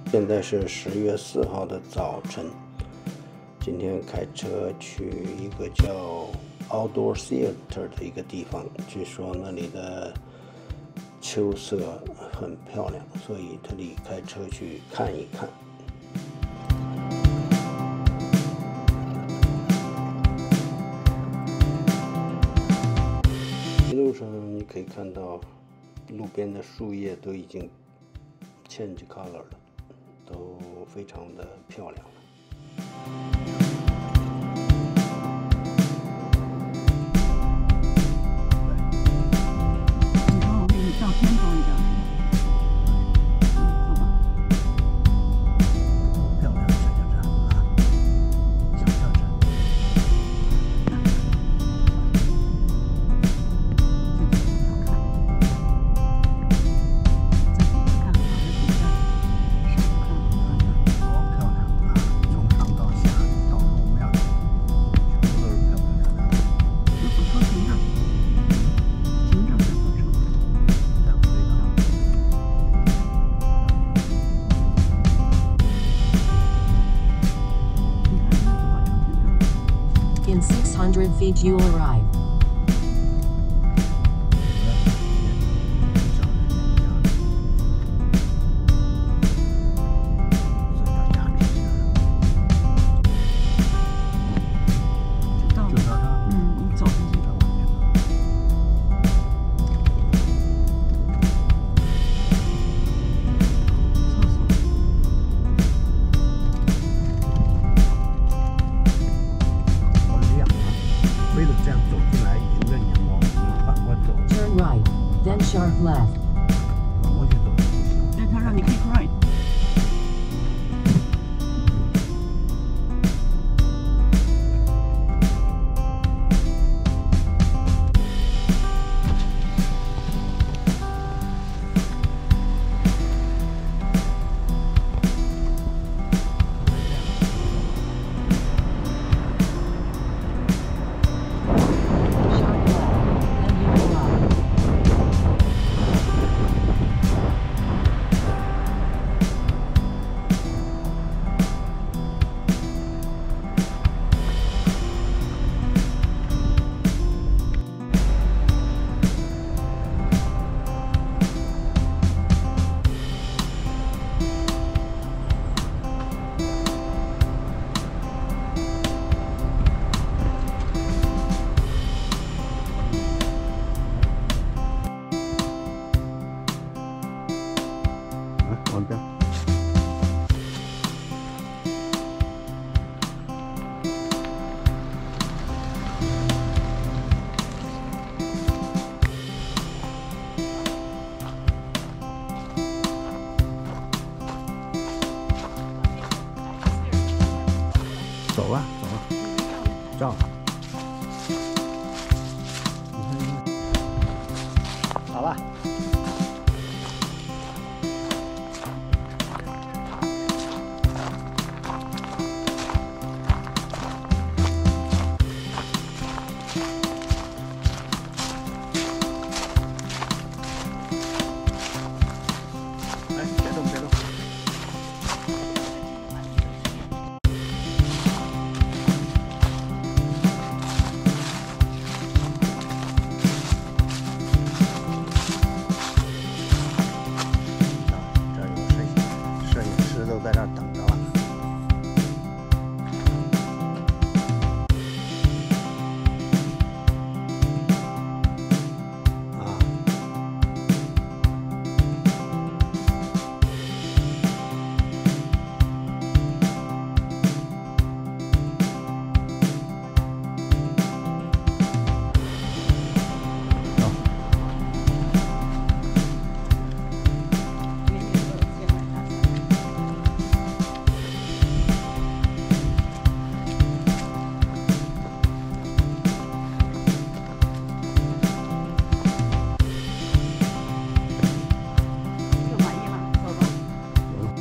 现在是10月4号的早晨，今天开车去一个叫 Outdoor Theater 的一个地方，据说那里的秋色很漂亮，所以特地开车去看一看。一路上你可以看到路边的树叶都已经 change color 了，都非常的漂亮了。 你说我给你照片多一点。走吧。 漂亮，小小站啊，小小站。 In 600 feet you'll arrive. Turn right, then sharp left. 对，他让你 keep right。 往边。 走吧，走吧，照。 好了。